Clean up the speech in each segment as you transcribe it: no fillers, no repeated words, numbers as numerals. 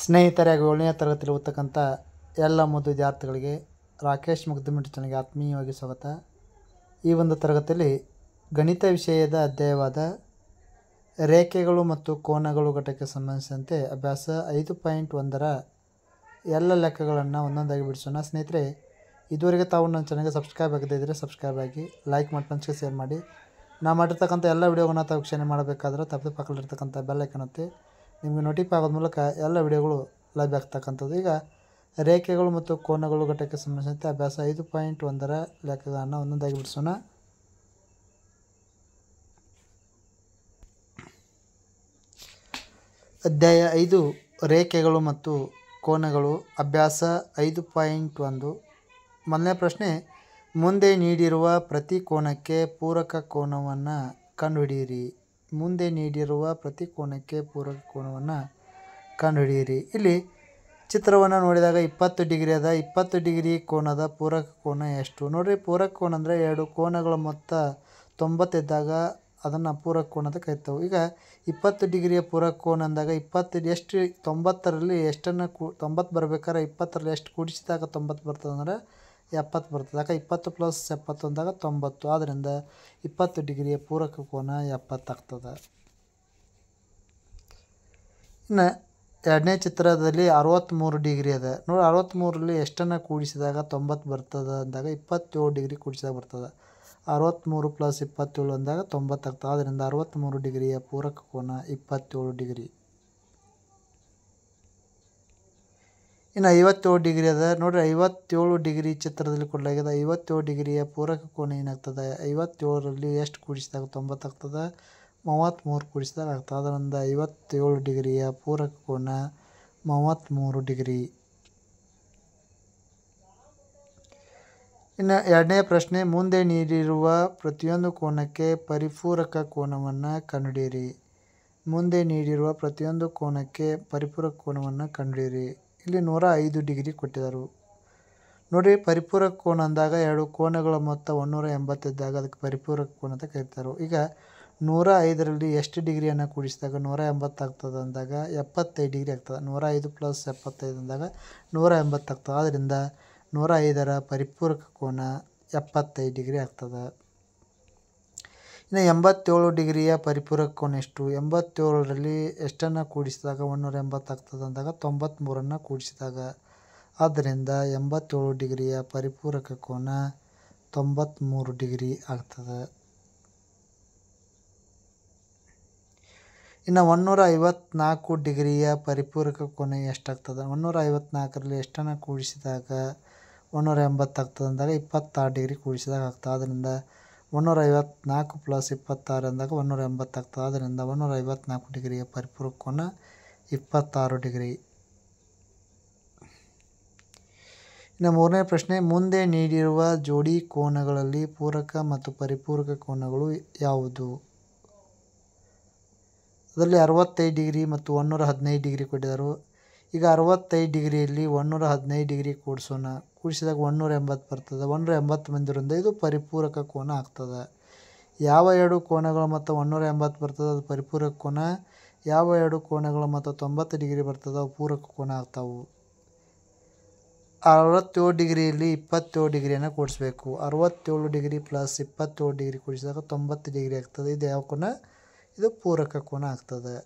ಸ್ನೇಹಿತರೆ ಹಾಗೂ 7ನೇ ತರಗತಿಯಲ್ಲಿ ಓದ್ತಕ್ಕಂಥ ಎಲ್ಲ ವಿದ್ಯಾರ್ಥಿಗಳಿಗೆ ರಾಕೇಶ್ ಮುಗ್ಧಮಿಟ್ಟು ಚಾನಲ್ಗೆ ಆತ್ಮೀಯವಾಗಿ ಸ್ವಾಗತ. ಈ ಒಂದು ತರಗತಿಯಲ್ಲಿ ಗಣಿತ ವಿಷಯದ ಅಧ್ಯಾಯವಾದ ರೇಖೆಗಳು ಮತ್ತು ಕೋನಗಳು ಘಟಕಕ್ಕೆ ಸಂಬಂಧಿಸಿದಂತೆ ಅಭ್ಯಾಸ 5.1ರ ಎಲ್ಲ ಲೆಕ್ಕಗಳನ್ನು ಒಂದೊಂದಾಗಿ ಬಿಡಿಸೋಣ. ಸ್ನೇಹಿತರೆ, ಇದುವರೆಗೆ ತಾವು ನನ್ನ ಚಾನಲ್ಗೆ ಸಬ್ಸ್ಕ್ರೈಬ್ ಆಗದೇ ಇದ್ದರೆ ಸಬ್ಸ್ಕ್ರೈಬ್ ಆಗಿ, ಲೈಕ್ ಮಾಡಿ, ಫ್ರೆಂಡ್ಸ್ಗೆ ಶೇರ್ ಮಾಡಿ. ನಾವು ಮಾಡಿರ್ತಕ್ಕಂಥ ಎಲ್ಲ ವಿಡಿಯೋಗಳನ್ನ ತಾವು ವೀಕ್ಷಣೆ ಮಾಡಬೇಕಾದ್ರೆ ತಪ್ಪದೆ ಪಕ್ಕದಲ್ಲಿರ್ತಕ್ಕಂಥ ಬೆಲ್ ಐಕಾನ್ ಒತ್ತಿ. ನಿಮಗೆ ನೋಟಿಫೈ ಆಗೋದ ಮೂಲಕ ಎಲ್ಲ ವಿಡಿಯೋಗಳು ಲಭ್ಯ ಆಗ್ತಕ್ಕಂಥದ್ದು. ಈಗ ರೇಖೆಗಳು ಮತ್ತು ಕೋನಗಳು ಘಟಕಕ್ಕೆ ಸಂಬಂಧಿಸಿದಂತೆ ಅಭ್ಯಾಸ 5.1ರ ಲೆಕ್ಕಗಳನ್ನು ಒಂದೊಂದಾಗಿ ಬಿಡಿಸೋಣ. ಅಧ್ಯಾಯ 5 ರೇಖೆಗಳು ಮತ್ತು ಕೋನಗಳು. ಅಭ್ಯಾಸ 5.1. ಮೊದಲನೇ ಪ್ರಶ್ನೆ, ಮುಂದೆ ನೀಡಿರುವ ಪ್ರತಿ ಕೋನಕ್ಕೆ ಪೂರಕ ಕೋನವನ್ನು ಕಂಡುಹಿಡಿಯಿರಿ. ಮುಂದೆ ನೀಡಿರುವ ಪ್ರತಿ ಕೋನಕ್ಕೆ ಪೂರಕ ಕೋನವನ್ನು ಕಂಡುಹಿಡಿಯಿರಿ. ಇಲ್ಲಿ ಚಿತ್ರವನ್ನು ನೋಡಿದಾಗ 20 ಡಿಗ್ರಿ ಅದ. 20 ಡಿಗ್ರಿ ಕೋನದ ಪೂರಕ ಕೋನ ಎಷ್ಟು? ನೋಡಿರಿ, ಪೂರಕ ಕೋನ ಅಂದರೆ ಎರಡು ಕೋನಗಳ ಮೊತ್ತ 90 ಇದ್ದಾಗ ಅದನ್ನು ಪೂರಕ ಕೋನ ಅಂತ ಕರಿತೇವೆ. ಈಗ 20 ಡಿಗ್ರಿಯ ಪೂರಕ ಕೋನ ಅಂದಾಗ 20 ಎಷ್ಟು 90ರಲ್ಲಿ ಎಷ್ಟನ್ನು 90 ಬರ್ಬೇಕಾದ್ರೆ 20ರಲ್ಲಿ ಎಷ್ಟು ಕೂಡಿಸಿದಾಗ 90 ಬರ್ತದೆ ಅಂದರೆ 70 ಬರ್ತದೆ. ಯಾಕೆ 20 + 70 ಅಂದಾಗ 90. ಆದ್ದರಿಂದ 20 ಡಿಗ್ರಿಯ ಪೂರಕ ಕೋನ 70 ಆಗ್ತದೆ. ಇನ್ನು ಎರಡನೇ ಚಿತ್ರದಲ್ಲಿ 63 ಡಿಗ್ರಿ ಅದ. ನೋಡಿ, 63ರಲ್ಲಿ ಎಷ್ಟನ್ನು ಕೂಡಿಸಿದಾಗ 90 ಬರ್ತದೆ ಅಂದಾಗ 27 ಡಿಗ್ರಿ ಕೂಡಿಸಿದಾಗ ಬರ್ತದೆ. 63 + 27 ಅಂದಾಗ 90 ಆಗ್ತದೆ. ಆದ್ದರಿಂದ 63 ಡಿಗ್ರಿಯ ಪೂರಕ ಕೋನ 27 ಡಿಗ್ರಿ. ಇನ್ನು 57 ಡಿಗ್ರಿ ಅದ. ನೋಡಿರಿ, 57 ಡಿಗ್ರಿ ಚಿತ್ರದಲ್ಲಿ ಕೊಡಲಾಗಿದೆ. 57 ಡಿಗ್ರಿಯ ಪೂರಕ ಕೋನ ಏನಾಗ್ತದೆ? 57ರಲ್ಲಿ ಎಷ್ಟು ಕೂಡಿಸಿದಾಗ 90 ಆಗ್ತದೆ? 33 ಕೂಡಿಸಿದಾಗ ಆಗ್ತದೆ. ಅದರಿಂದ 57 ಡಿಗ್ರಿಯ ಪೂರಕ ಕೋನ 33 ಡಿಗ್ರಿ. ಇನ್ನು ಎರಡನೇ ಪ್ರಶ್ನೆ, ಮುಂದೆ ನೀಡಿರುವ ಪ್ರತಿಯೊಂದು ಕೋನಕ್ಕೆ ಪರಿಪೂರಕ ಕೋನವನ್ನು ಕಂಡುಹಿಡಿಯಿರಿ. ಮುಂದೆ ನೀಡಿರುವ ಪ್ರತಿಯೊಂದು ಕೋನಕ್ಕೆ ಪರಿಪೂರಕ ಕೋನವನ್ನು ಕಂಡುಹಿಡಿಯಿರಿ. ಇಲ್ಲಿ 105 ಡಿಗ್ರಿ ಕೊಟ್ಟಿದ್ದರು. ನೋಡಿ, ಪರಿಪೂರಕ ಕೋನ ಅಂದಾಗ ಎರಡು ಕೋನಗಳ ಮೊತ್ತ 180 ಇದ್ದಾಗ ಅದಕ್ಕೆ ಪರಿಪೂರಕ ಕೋನ ಅಂತ ಕರೀತಾರೆ. ಈಗ 105ರಲ್ಲಿ ಎಷ್ಟು ಡಿಗ್ರಿಯನ್ನು ಕೂಡಿಸಿದಾಗ 180 ಆಗ್ತದೆ ಅಂದಾಗ 75 ಡಿಗ್ರಿ ಆಗ್ತದೆ. 105 + 75 ಅಂದಾಗ 180 ಆಗ್ತದೆ. ಆದ್ದರಿಂದ 105ರ ಪರಿಪೂರಕ ಕೋನ 75 ಡಿಗ್ರಿ ಆಗ್ತದೆ. ಇನ್ನು 87 ಡಿಗ್ರಿಯ ಪರಿಪೂರಕ ಕೋನ ಎಷ್ಟು? 87ರಲ್ಲಿ ಎಷ್ಟನ್ನು ಕೂಡಿಸಿದಾಗ 180 ಆಗ್ತದೆ ಅಂದಾಗ 93ನ್ನು ಕೂಡಿಸಿದಾಗ. ಆದ್ದರಿಂದ 87 ಡಿಗ್ರಿಯ ಪರಿಪೂರಕ ಕೋನ 93 ಡಿಗ್ರಿ ಆಗ್ತದೆ. ಇನ್ನು 154 ಡಿಗ್ರಿಯ ಪರಿಪೂರಕ ಕೋನ ಎಷ್ಟಾಗ್ತದೆ? 154ರಲ್ಲಿ ಎಷ್ಟನ್ನು ಕೂಡಿಸಿದಾಗ 180 ಆಗ್ತದೆ ಅಂದಾಗ 26 ಡಿಗ್ರಿ ಕೂಡಿಸಿದಾಗ ಆಗ್ತದೆ. ಆದ್ದರಿಂದ 154 + 26 ಅಂದಾಗ 180 ಆಗ್ತದೆ. ಆದ್ದರಿಂದ 154 ಡಿಗ್ರಿಯ ಪರಿಪೂರಕ ಕೋನ 26 ಡಿಗ್ರಿ. ಇನ್ನು ಮೂರನೇ ಪ್ರಶ್ನೆ, ಮುಂದೆ ನೀಡಿರುವ ಜೋಡಿ ಕೋನಗಳಲ್ಲಿ ಪೂರಕ ಮತ್ತು ಪರಿಪೂರಕ ಕೋನಗಳು ಯಾವುದು? ಅದರಲ್ಲಿ 65 ಡಿಗ್ರಿ ಮತ್ತು 115 ಡಿಗ್ರಿ ಕೊಟ್ಟಿದ್ದರು. ಈಗ 65 ಡಿಗ್ರಿಯಲ್ಲಿ 115 ಡಿಗ್ರಿ ಕೂಡಿಸೋಣ. ಕೂಡಿಸಿದಾಗ 180 ಬರ್ತದೆ. 180 ಬಂದಿರೋದ್ರಿಂದ ಇದು ಪರಿಪೂರಕ ಕೋನ ಆಗ್ತದೆ. ಯಾವ ಎರಡು ಕೋನಗಳ ಮೊತ್ತ 180 ಬರ್ತದೆ ಅದು ಪರಿಪೂರಕ ಕೋನ. ಯಾವ ಎರಡು ಕೋನಗಳ ಮೊತ್ತ 90 ಡಿಗ್ರಿ ಬರ್ತದೆ ಅವು ಪೂರಕ ಕೋನ ಆಗ್ತಾವೆ. 67 ಡಿಗ್ರಿಯಲ್ಲಿ 27 ಡಿಗ್ರಿಯನ್ನು ಕೂಡಿಸ್ಬೇಕು. 67 ಡಿಗ್ರಿ + 27 ಡಿಗ್ರಿ ಕೂಡಿಸಿದಾಗ 90 ಡಿಗ್ರಿ ಆಗ್ತದೆ. ಇದು ಯಾವ ಕೋನ? ಇದು ಪೂರಕ ಕೋನ ಆಗ್ತದೆ.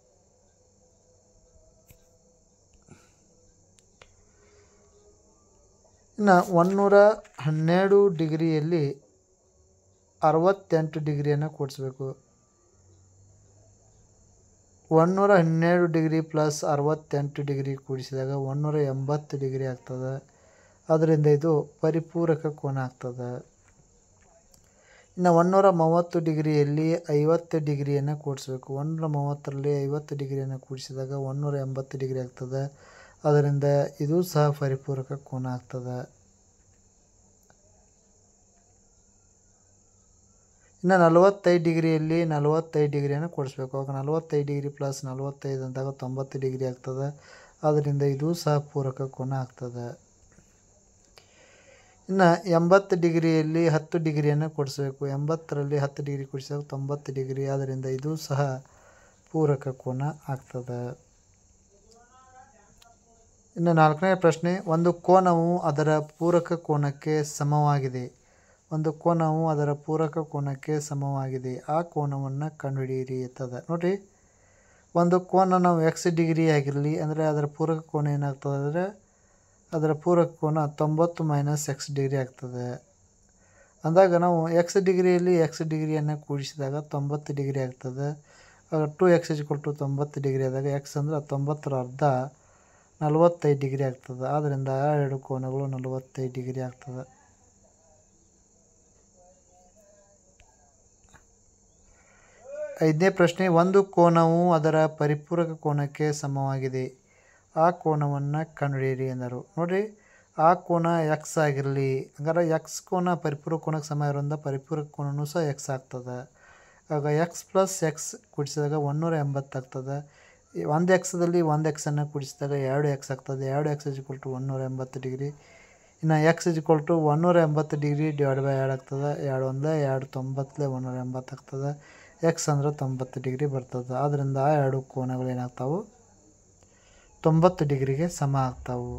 ಇನ್ನು 112 ಡಿಗ್ರಿಯಲ್ಲಿ 68 ಡಿಗ್ರಿಯನ್ನು ಕೂಡಿಸ್ಬೇಕು. 112 ಡಿಗ್ರಿ + 68 ಡಿಗ್ರಿ ಕೂಡಿಸಿದಾಗ 180 ಡಿಗ್ರಿ ಆಗ್ತದೆ. ಅದರಿಂದ ಇದು ಪರಿಪೂರಕ ಕೋನ ಆಗ್ತದೆ. ಇನ್ನು 130 ಡಿಗ್ರಿಯಲ್ಲಿ 50 ಡಿಗ್ರಿಯನ್ನು ಕೂಡಿಸ್ಬೇಕು. 130ರಲ್ಲಿ 50 ಡಿಗ್ರಿಯನ್ನು ಕೂಡಿಸಿದಾಗ 180 ಡಿಗ್ರಿ ಆಗ್ತದೆ. ಅದರಿಂದ ಇದು ಸಹ ಪರಿಪೂರಕ ಕೋನ ಆಗ್ತದೆ. ಇನ್ನು 45 ಡಿಗ್ರಿಯಲ್ಲಿ 45 ಡಿಗ್ರಿಯನ್ನು ಕೂಡಿಸ್ಬೇಕು. ಆವಾಗ 45 ಡಿಗ್ರಿ + 45 ಅಂದಾಗ 90 ಡಿಗ್ರಿ ಆಗ್ತದೆ. ಆದ್ದರಿಂದ ಇದು ಸಹ ಪೂರಕ ಕೋನ ಆಗ್ತದೆ. ಇನ್ನು 80 ಡಿಗ್ರಿಯಲ್ಲಿ 10 ಡಿಗ್ರಿಯನ್ನು ಕೂಡಿಸ್ಬೇಕು. 80ರಲ್ಲಿ 10 ಡಿಗ್ರಿ ಕೂಡಿಸಿದಾಗ 90 ಡಿಗ್ರಿ. ಆದ್ದರಿಂದ ಇದು ಸಹ ಪೂರಕ ಕೋನ ಆಗ್ತದೆ. ಇನ್ನು 4ನೇ ಪ್ರಶ್ನೆ, ಒಂದು ಕೋನವು ಅದರ ಪೂರಕ ಕೋನಕ್ಕೆ ಸಮವಾಗಿದೆ. ಒಂದು ಕೋನವು ಅದರ ಪೂರಕ ಕೋನಕ್ಕೆ ಸಮವಾಗಿದೆ, ಆ ಕೋನವನ್ನು ಕಂಡುಹಿಡಿಯಿರಿ ಅಂತದ. ನೋಡಿರಿ, ಒಂದು ಕೋನ ನಾವು x ಡಿಗ್ರಿ ಆಗಿರಲಿ ಅಂದರೆ ಅದರ ಪೂರಕ ಕೋನ ಏನಾಗ್ತದೆ ಅಂದರೆ ಅದರ ಪೂರಕ ಕೋನ 90 - x ಡಿಗ್ರಿ ಆಗ್ತದೆ. ಅಂದಾಗ ನಾವು x ಡಿಗ್ರಿಯಲ್ಲಿ x ಡಿಗ್ರಿಯನ್ನು ಕೂಡಿಸಿದಾಗ 90 ಡಿಗ್ರಿ ಆಗ್ತದೆ. 2x = 90 ಡಿಗ್ರಿ ಆದಾಗ x ಅಂದರೆ 90ರ ಅರ್ಧ 45 ಡಿಗ್ರಿ ಆಗ್ತದೆ. ಆದ್ದರಿಂದ ಆ ಎರಡು ಕೋನಗಳು 45 ಡಿಗ್ರಿ ಆಗ್ತದೆ. 5ನೇ ಪ್ರಶ್ನೆ, ಒಂದು ಕೋನವು ಅದರ ಪರಿಪೂರಕ ಕೋನಕ್ಕೆ ಸಮವಾಗಿದೆ, ಆ ಕೋನವನ್ನು ಕಂಡುಹಿಡಿಯಿರಿ ಎಂದರು. ನೋಡಿರಿ, ಆ ಕೋನ x ಆಗಿರಲಿ, ಹಂಗಾರೆ x ಕೋನ ಪರಿಪೂರಕ ಕೋನಕ್ಕೆ ಸಮ ಇರೋದ್ರಿಂದ ಪರಿಪೂರಕ ಕೋನವೂ ಸಹ x ಆಗ್ತದೆ. ಆಗ x + x ಕೂಡಿಸಿದಾಗ 180 ಆಗ್ತದೆ. ಒಂದು ಎಕ್ಸದಲ್ಲಿ ಒಂದು ಎಕ್ಸನ್ನು ಕೂಡಿಸಿದಾಗ 2x ಆಗ್ತದೆ. 2x = 180 degree. ಇನ್ನು x = 180 ಡಿಗ್ರಿ / 2 ಆಗ್ತದೆ. 2 1 2 90 180 ಆಗ್ತದೆ. x ಅಂದರೆ 90 ಡಿಗ್ರಿ ಬರ್ತದೆ. ಆದ್ದರಿಂದ ಆ ಎರಡು ಕೋನಗಳು ಏನಾಗ್ತಾವೆ, 90 ಡಿಗ್ರಿಗೆ ಸಮ ಆಗ್ತಾವೆ.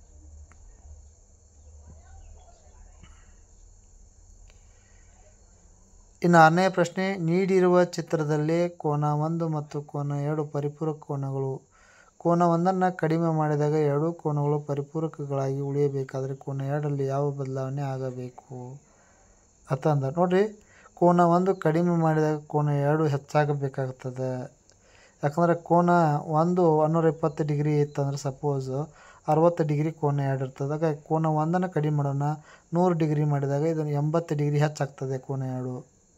ಇನ್ನು 6ನೇ ಪ್ರಶ್ನೆ, ನೀಡಿರುವ ಚಿತ್ರದಲ್ಲಿ ಕೋನ 1 ಮತ್ತು ಕೋನ 2 ಪರಿಪೂರಕ ಕೋನಗಳು. ಕೋನ 1ನ್ನು ಕಡಿಮೆ ಮಾಡಿದಾಗ ಎರಡೂ ಕೋನಗಳು ಪರಿಪೂರಕಗಳಾಗಿ ಉಳಿಯಬೇಕಾದರೆ ಕೋನ 2ರಲ್ಲಿ ಯಾವ ಬದಲಾವಣೆ ಆಗಬೇಕು ಅಂತಂದ. ನೋಡಿರಿ, ಕೋನ 1 ಕಡಿಮೆ ಮಾಡಿದಾಗ ಕೋನ 2 ಹೆಚ್ಚಾಗಬೇಕಾಗ್ತದೆ. ಯಾಕಂದರೆ ಕೋನ 1 120 ಡಿಗ್ರಿ ಇತ್ತಂದ್ರೆ ಸಪೋಸ್ 60 ಡಿಗ್ರಿ ಕೋನ 2 ಇರ್ತದೆ. ಆಗ ಕೋನ 1ನ್ನು ಕಡಿಮೆ ಮಾಡೋಣ, 100 ಡಿಗ್ರಿ ಮಾಡಿದಾಗ ಇದನ್ನು 80 ಡಿಗ್ರಿ ಹೆಚ್ಚಾಗ್ತದೆ ಕೋನ 2.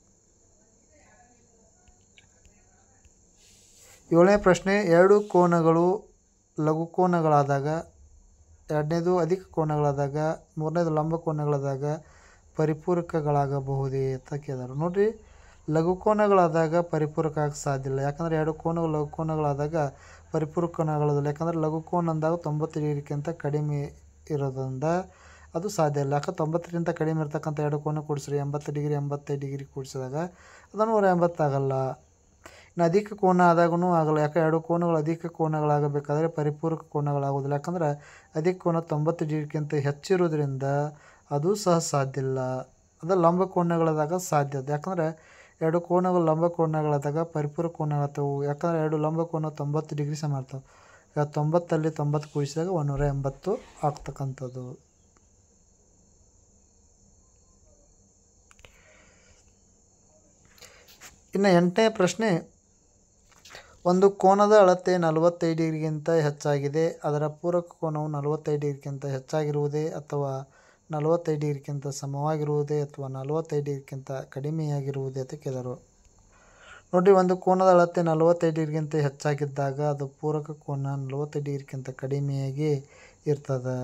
7ನೇ ಪ್ರಶ್ನೆ, ಎರಡು ಕೋನಗಳು ಲಘುಕೋನಗಳಾದಾಗ, ಎರಡನೇದು ಅಧಿಕ ಕೋನಗಳಾದಾಗ, ಮೂರನೇದು ಲಂಬ ಕೋನಗಳಾದಾಗ ಪರಿಪೂರಕಗಳಾಗಬಹುದೇ ಅಂತ ಕೇಳಿದರು. ನೋಡಿರಿ, ಲಘುಕೋನಗಳಾದಾಗ ಪರಿಪೂರಕ ಆಗಕ್ಕೆ ಸಾಧ್ಯ ಇಲ್ಲ. ಯಾಕಂದರೆ ಎರಡು ಕೋನಗಳು ಲಘುಕೋನಗಳಾದಾಗ ಪರಿಪೂರಕಗಳಾಗೋದಿಲ್ಲ. ಯಾಕಂದರೆ ಲಘುಕೋನ ಅಂದಾಗ 90 ಡಿಗ್ರಿಗಿಂತ ಕಡಿಮೆ ಇರೋದ್ರಿಂದ ಅದು ಸಾಧ್ಯ ಇಲ್ಲ. ಯಾಕೆ 90ಕ್ಕಿಂತ ಕಡಿಮೆ ಇರ್ತಕ್ಕಂಥ ಎರಡು ಕೋನ ಕೂಡಿಸ್ರಿ 80 ಡಿಗ್ರಿ 85 ಡಿಗ್ರಿ ಕೂಡಿಸಿದಾಗ ಅದು 180 ಆಗಲ್ಲ. ಇನ್ನು ಅಧಿಕ ಕೋನ ಆದಾಗೂ ಆಗಲ್ಲ. ಯಾಕೆ ಎರಡು ಕೋನಗಳು ಅಧಿಕ ಕೋನಗಳಾಗಬೇಕಾದ್ರೆ ಪರಿಪೂರಕ ಕೋನಗಳಾಗೋದಿಲ್ಲ. ಯಾಕಂದರೆ ಅಧಿಕ ಕೋನ 90 ಡಿಗ್ರಿಗಿಂತ ಹೆಚ್ಚಿರೋದ್ರಿಂದ ಅದು ಸಹ ಸಾಧ್ಯ ಇಲ್ಲ. ಅದು ಲಂಬ ಕೋನಗಳಾದಾಗ ಸಾಧ್ಯ ಅದು. ಯಾಕಂದರೆ ಎರಡು ಕೋನಗಳು ಲಂಬ ಕೋನಗಳಾದಾಗ ಪರಿಪೂರಕ ಕೋನ ಆಗ್ತವೆ. ಯಾಕಂದರೆ ಎರಡು ಲಂಬ ಕೋನ 90 ಡಿಗ್ರಿ ಸಮ ಇರ್ತವೆ. 90ರಲ್ಲಿ 90 ಕೂಡಿಸಿದಾಗ 180 ಆಗ್ತಕ್ಕಂಥದ್ದು. ಇನ್ನು 8ನೇ ಪ್ರಶ್ನೆ, ಒಂದು ಕೋನದ ಅಳತೆ 45 ಡಿಗ್ರಿಗಿಂತ ಹೆಚ್ಚಾಗಿದೆ, ಅದರ ಪೂರಕ ಕೋನವು 45 ಡಿಗ್ರಿಗಿಂತ ಹೆಚ್ಚಾಗಿರುವುದೇ ಅಥವಾ 45 ಡಿಗ್ರಿಗಿಂತ ಸಮವಾಗಿರುವುದೇ ಅಥವಾ 45 ಡಿಗ್ರಿಗಿಂತ ಕಡಿಮೆಯಾಗಿರುವುದೇ ಅಂತ ಕೇಳಿದರು. ನೋಡಿರಿ, ಒಂದು ಕೋನದ ಅಳತೆ 45 ಡಿಗ್ರಿಗಿಂತ ಹೆಚ್ಚಾಗಿದ್ದಾಗ ಅದು ಪೂರಕ ಕೋನ 45 ಡಿಗ್ರಿಗಿಂತ ಕಡಿಮೆಯಾಗಿ ಇರ್ತದೆ.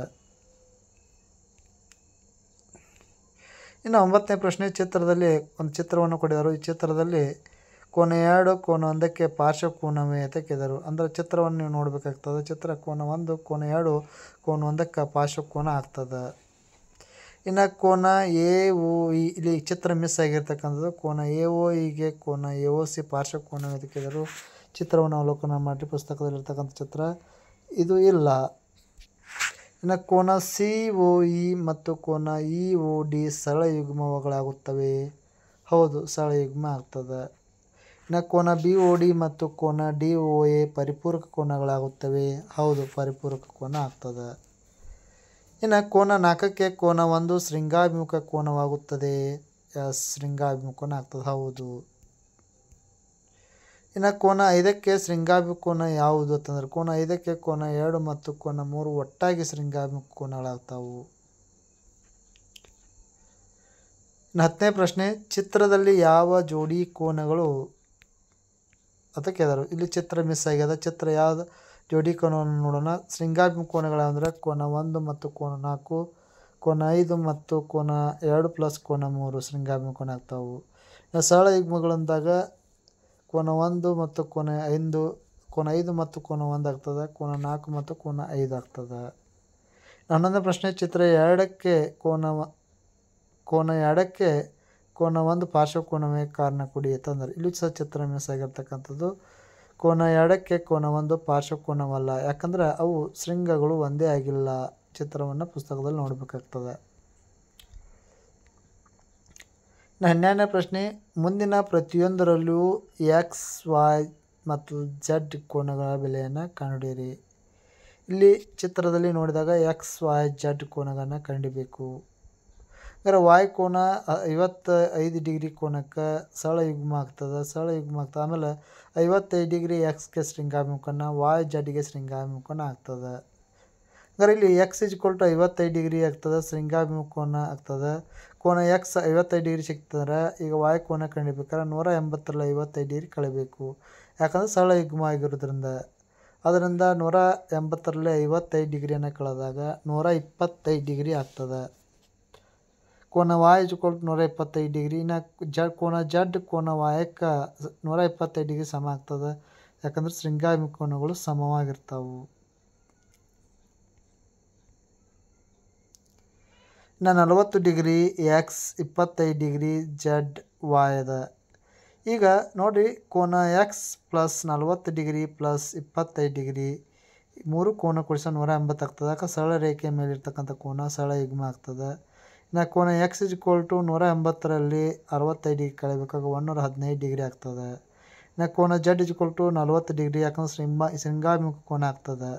ಇನ್ನು 9ನೇ ಪ್ರಶ್ನೆ, ಚಿತ್ರದಲ್ಲಿ ಒಂದು ಚಿತ್ರವನ್ನು ಕೊಟ್ಟಿದ್ದಾರೆ. ಈ ಚಿತ್ರದಲ್ಲಿ ಕೋನ 2 ಕೋನ 1ಕ್ಕೆ ಪಾರ್ಶ್ವ ಕೋನವೇ ಅಂತ ಕೇಳಿದರು. ಅಂದರೆ ಚಿತ್ರವನ್ನು ನೀವು ನೋಡಬೇಕಾಗ್ತದೆ. ಚಿತ್ರ ಕೋನ 1 ಕೋನ 2 ಕೋನ 1ಕ್ಕೆ ಪಾರ್ಶ್ವ ಕೋನ ಆಗ್ತದೆ. ಇನ್ನು ಕೋನ AOE, ಇಲ್ಲಿ ಚಿತ್ರ ಮಿಸ್ ಆಗಿರ್ತಕ್ಕಂಥದ್ದು. ಕೋನ AOEಗೆ ಕೋನ AOC ಪಾರ್ಶ್ವ ಕೋನವೇ ಅಂತ ಕೇಳಿದರು. ಚಿತ್ರವನ್ನು ಅವಲೋಕನ ಮಾಡಿ, ಪುಸ್ತಕದಲ್ಲಿರ್ತಕ್ಕಂಥ ಚಿತ್ರ ಇದು ಇಲ್ಲ. ಇನ್ನು ಕೋನ COE ಮತ್ತು ಕೋನ EOD ಸರಳ ಯುಗ್ಮಗಳಾಗುತ್ತವೆ. ಹೌದು, ಸರಳ ಯುಗ್ಮ ಆಗ್ತದೆ. ಇನ್ನು ಕೋನ BOD ಮತ್ತು ಕೋನ DOA ಪರಿಪೂರಕ ಕೋನಗಳಾಗುತ್ತವೆ. ಹೌದು, ಪರಿಪೂರಕ ಕೋನ ಆಗ್ತದೆ. ಇನ್ನು ಕೋನ 4ಕ್ಕೆ ಕೋನ 1 ಶೃಂಗಾಭಿಮುಖ ಕೋನವಾಗುತ್ತದೆ. ಶೃಂಗಾಭಿಮುಖ ಕೋನ ಆಗ್ತದೆ. ಹೌದು. ಇನ್ನು ಕೋನ 5ಕ್ಕೆ ಶೃಂಗಾಭಿಮುಖ ಕೋನ ಯಾವುದು ಅಂತಂದ್ರೆ ಕೋನ 5ಕ್ಕೆ ಕೋನ 2 ಮತ್ತು ಕೋನ 3 ಒಟ್ಟಾಗಿ ಶೃಂಗಾಭಿಮುಖ ಕೋನಗಳಾಗ್ತಾವು. ಇನ್ನು 10ನೇ ಪ್ರಶ್ನೆ, ಚಿತ್ರದಲ್ಲಿ ಯಾವ ಜೋಡಿ ಕೋನಗಳು ಅಂತ ಕೇಳಿದರು. ಇಲ್ಲಿ ಚಿತ್ರ ಮಿಸ್ ಆಗ್ಯದ. ಚಿತ್ರ ಯಾವ್ದು ಜೋಡಿ ಕೋನವನ್ನು ನೋಡೋಣ. ಶೃಂಗಾಭಿಮುಖ ಕೋನಗಳಂದರೆ ಕೋನ 1 ಮತ್ತು ಕೋನ 4, ಕೋನ 5 ಮತ್ತು ಕೋನ 2 + ಕೋನ 3 ಶೃಂಗಾಭಿಮುಖ ಕೋನ ಆಗ್ತಾವು. ಇನ್ನು ಸರಳ ಯುಗ್ಮಗಳಂದಾಗ ಕೋನ 1 ಮತ್ತು ಕೋನ 5 ಮತ್ತು ಕೋನ 1 ಆಗ್ತದೆ. ಕೋನ 4 ಮತ್ತು ಕೋನ 5 ಆಗ್ತದೆ. 11ನೇ ಪ್ರಶ್ನೆ, ಚಿತ್ರ 2ಕ್ಕೆ ಕೋನ 2ಕ್ಕೆ ಕೋನ 1 ಪಾರ್ಶ್ವ ಕೋನವೇ ಕಾರಣ ಕೊಡಿ ಅಂತಂದರೆ ಇಲ್ಲಿ ಸಹ ಚಿತ್ರ ಮಿಸ್ ಆಗಿರ್ತಕ್ಕಂಥದ್ದು. ಕೋನ 2ಕ್ಕೆ ಕೋನ 1 ಪಾರ್ಶ್ವಕೋನವಲ್ಲ, ಯಾಕಂದ್ರೆ ಅವು ಶೃಂಗಗಳು ಒಂದೇ ಆಗಿಲ್ಲ. ಚಿತ್ರವನ್ನು ಪುಸ್ತಕದಲ್ಲಿ ನೋಡಬೇಕಾಗ್ತದೆ. 12ನೇ ಪ್ರಶ್ನೆ, ಮುಂದಿನ ಪ್ರತಿಯೊಂದರಲ್ಲೂ ಎಕ್ಸ್, ವೈ ಮತ್ತು ಝೆಡ್ ಕೋನಗಳ ಬೆಲೆಯನ್ನು ಕಂಡುಹಿಡಿಯಿರಿ. ಇಲ್ಲಿ ಚಿತ್ರದಲ್ಲಿ ನೋಡಿದಾಗ ಎಕ್ಸ್, ವೈ, ಝೆಡ್ ಕೋನಗಳನ್ನು ಕಂಡುಹಿಡಿಯಬೇಕು. ಅಂದರೆ ವಾಯ್ ಕೋನ 55 ಡಿಗ್ರಿ ಕೋನಕ್ಕೆ ಸರಳ ಯುಗ್ಮ ಆಗ್ತದೆ. ಆಮೇಲೆ 55 ಡಿಗ್ರಿ ಎಕ್ಸ್ಗೆ ಶೃಂಗಾಭಿಮುಖನ, ವಾಯ್ ಝೆಡ್ಗೆ ಶೃಂಗಾಭಿಮುಖನ ಆಗ್ತದೆ. ಅಂದರೆ ಇಲ್ಲಿ ಎಕ್ಸ್ = 55 ಡಿಗ್ರಿ ಆಗ್ತದೆ, ಶೃಂಗಾಭಿಮುಖ ಕೋನ ಆಗ್ತದೆ. ಕೋನ ಎಕ್ಸ್ 55 ಡಿಗ್ರಿ ಸಿಗ್ತಂದ್ರೆ ಈಗ ವಾಯ್ ಕೋನ ಕಂಡುಹಿಡಿಬೇಕಾದ್ರೆ 180ರಲ್ಲಿ 55 ಡಿಗ್ರಿ ಕಳಿಬೇಕು. ಯಾಕಂದರೆ ಸರಳ ಯುಗ್ಮ ಆಗಿರೋದ್ರಿಂದ. ಅದರಿಂದ 180ರಲ್ಲಿ 55 ಡಿಗ್ರಿಯನ್ನು ಕಳೆದಾಗ 125 ಡಿಗ್ರಿ ಆಗ್ತದೆ. ಕೋನ ವಾಯ್ = 125 ಡಿಗ್ರಿ. ಕೋನ ಝೆಡ್ ಕೋನ ವಾಯಕ್ಕೆ 125 ಡಿಗ್ರಿ ಸಮ ಆಗ್ತದೆ. ಯಾಕಂದ್ರೆ ಶೃಂಗಾಭಿಮುಖ ಕೋನಗಳು ಸಮವಾಗಿರ್ತಾವೆ. ಇನ್ನು 40 degree X, 25 degree Z Y ಅದ. ಈಗ ನೋಡಿ, ಕೋನ X plus 40 degree plus 25 degree 3 ಕೋನ ಕೂಡಿಸ 180 ಆಗ್ತದೆ. ಯಾಕೆ ಸರಳ ರೇಖೆಯ ಮೇಲಿರ್ತಕ್ಕಂಥ ಕೋನ ಸರಳ ಯುಗ್ಮ ಆಗ್ತದೆ. ಇನ್ನು ಕೋನ ಎಕ್ಸ್ = 180ರಲ್ಲಿ 65 ಡಿಗ್ರಿ ಕಳಿಬೇಕಾಗ 115 ಡಿಗ್ರಿ ಆಗ್ತದೆ. ಇನ್ನು ಕೋನ ಝೆಡ್ = 40 ಡಿಗ್ರಿ, ಯಾಕಂದ್ರೆ ಶೃಂಗಾಭಿಮುಖ ಕೋನ ಆಗ್ತದೆ.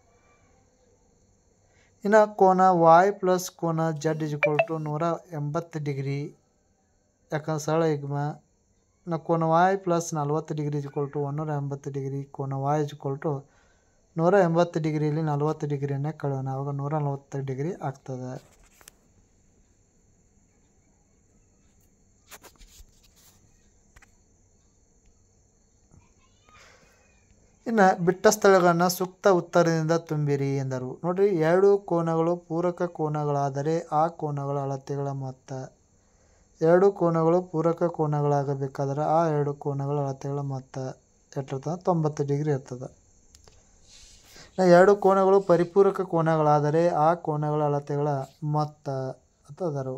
ಇನ್ನು ಕೋನ ವಾಯ್ ಪ್ಲಸ್ ಕೋನ ಝೆಡ್ = 180 ಡಿಗ್ರಿ, ಯಾಕಂದ್ರೆ ಸರಳ ಯುಗ್ಮ. ಇನ್ನು ಕೋನ ವಾಯ್ ಪ್ಲಸ್ 40 ಡಿಗ್ರಿ = 180 ಡಿಗ್ರಿ. ಕೋನ ವಾಯ್ = 180 ಡಿಗ್ರಿಯಲ್ಲಿ 40 ಡಿಗ್ರಿಯನ್ನು ಕಳೆಯೋಣ, ಆವಾಗ 140 ಡಿಗ್ರಿ ಆಗ್ತದೆ. ಇನ್ನು ಬಿಟ್ಟ ಸ್ಥಳಗಳನ್ನು ಸೂಕ್ತ ಉತ್ತರದಿಂದ ತುಂಬಿರಿ ಎಂದರು. ನೋಡಿರಿ, 2 ಕೋನಗಳು ಪೂರಕ ಕೋನಗಳಾದರೆ ಆ ಕೋನಗಳ ಅಳತೆಗಳ ಮೊತ್ತ. 2 ಕೋನಗಳು ಪೂರಕ ಕೋನಗಳಾಗಬೇಕಾದ್ರೆ ಆ 2 ಕೋನಗಳ ಅಳತೆಗಳ ಮೊತ್ತ ಎಷ್ಟಿರ್ತದೆ? 90 ಡಿಗ್ರಿ ಇರ್ತದೆ. 2 ಕೋನಗಳು ಪರಿಪೂರಕ ಕೋನಗಳಾದರೆ ಆ ಕೋನಗಳ ಅಳತೆಗಳ ಮೊತ್ತ ಅಂತಂದರು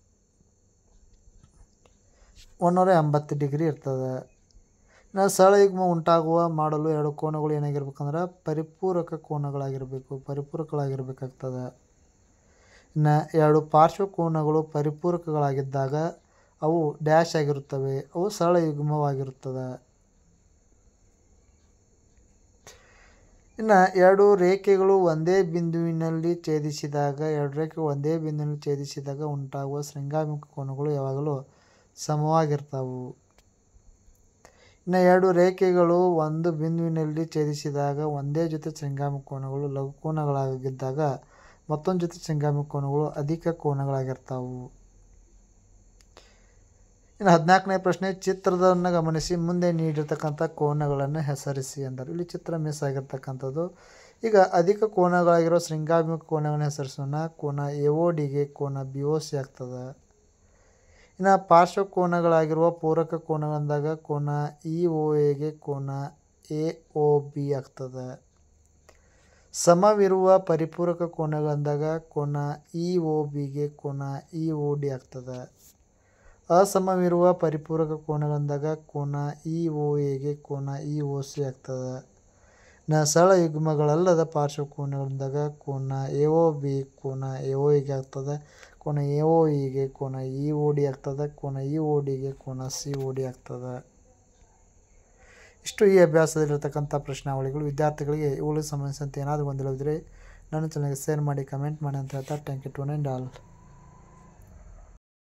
180 ಡಿಗ್ರಿ ಇರ್ತದೆ. ಇನ್ನು ಸರಳ ಯುಗ್ಮ ಮಾಡಲು 2 ಕೋನಗಳು ಏನಾಗಿರ್ಬೇಕಂದ್ರೆ ಪರಿಪೂರಕ ಕೋನಗಳಾಗಿರಬೇಕಾಗ್ತದೆ. ಇನ್ನು 2 ಪಾರ್ಶ್ವಕೋನಗಳು ಪರಿಪೂರಕಗಳಾಗಿದ್ದಾಗ ಅವು ಡ್ಯಾಶ್ ಆಗಿರುತ್ತವೆ, ಅವು ಸರಳ ಯುಗ್ಮವಾಗಿರುತ್ತದೆ. ಇನ್ನು 2 ರೇಖೆಗಳು ಒಂದೇ ಬಿಂದುವಿನಲ್ಲಿ ಛೇದಿಸಿದಾಗ ಉಂಟಾಗುವ ಶೃಂಗಾಭಿಮುಖ ಕೋನಗಳು ಯಾವಾಗಲೂ ಸಮವಾಗಿರ್ತಾವು. ಇನ್ನು 2 ರೇಖೆಗಳು ಒಂದು ಬಿಂದುವಿನಲ್ಲಿ ಛೇದಿಸಿದಾಗ ಒಂದೇ ಜೊತೆ ಶೃಂಗಾಭಿಮುಖ ಕೋನಗಳು ಲಘು ಕೋನಗಳಾಗಿದ್ದಾಗ ಮತ್ತೊಂದು ಜೊತೆ ಶೃಂಗಾಭಿಮುಖ ಕೋನಗಳು ಅಧಿಕ ಕೋನಗಳಾಗಿರ್ತಾವು. ಇನ್ನು 14ನೇ ಪ್ರಶ್ನೆ, ಚಿತ್ರವನ್ನು ಗಮನಿಸಿ ಮುಂದೆ ನೀಡಿರ್ತಕ್ಕಂಥ ಕೋನಗಳನ್ನು ಹೆಸರಿಸಿ ಎಂದರು. ಇಲ್ಲಿ ಚಿತ್ರ ಮಿಸ್ ಆಗಿರ್ತಕ್ಕಂಥದ್ದು. ಈಗ ಅಧಿಕ ಕೋನಗಳಾಗಿರೋ ಶೃಂಗಾಭಿಮುಖ ಕೋನಗಳನ್ನು ಹೆಸರಿಸೋಣ. ಕೋನ AODಗೆ ಕೋನ BOC ಆಗ್ತದೆ. ಇನ್ನು ಪಾರ್ಶ್ವಕೋನಗಳಾಗಿರುವ ಪೂರಕ ಕೋನಗಳಂದಾಗ ಕೋನ EOAಗೆ ಕೋನ AOB ಆಗ್ತದೆ. ಸಮವಿರುವ ಪರಿಪೂರಕ ಕೋನಗಳಂದಾಗ ಕೋನ EOBಗೆ ಕೋನ EOD ಆಗ್ತದೆ. ಅಸಮವಿರುವ ಪರಿಪೂರಕ ಕೋನಗಳಂದಾಗ ಕೋನ EOAಗೆ ಕೋನ EOC ಆಗ್ತದೆ. ಇನ್ನು ಸರಳ ಯುಗ್ಮಗಳಲ್ಲದ ಪಾರ್ಶ್ವಕೋನಗಳಿಂದಾಗ ಕೋನ AOB ಕೋನ AOAಗೆ ಆಗ್ತದೆ, ಕೋನ AOEಗೆ ಕೋನ EOD ಆಗ್ತದೆ, ಕೋನ EODಗೆ ಕೋನ COD ಆಗ್ತದೆ. ಇಷ್ಟು ಈ ಅಭ್ಯಾಸದಲ್ಲಿರ್ತಕ್ಕಂಥ ಪ್ರಶ್ನಾವಳಿಗಳು. ವಿದ್ಯಾರ್ಥಿಗಳಿಗೆ ಇವುಗಳಿಗೆ ಸಂಬಂಧಿಸಿದಂತೆ ಏನಾದರೂ ಗೊಂದಲವಿದ್ದರೆ ನನ್ನ ಚಾನಲ್ಗೆ ಶೇರ್ ಮಾಡಿ, ಕಮೆಂಟ್ ಮಾಡಿ ಅಂತ ಹೇಳ್ತಾ ಥ್ಯಾಂಕ್ ಯು ಟು ಆಲ್.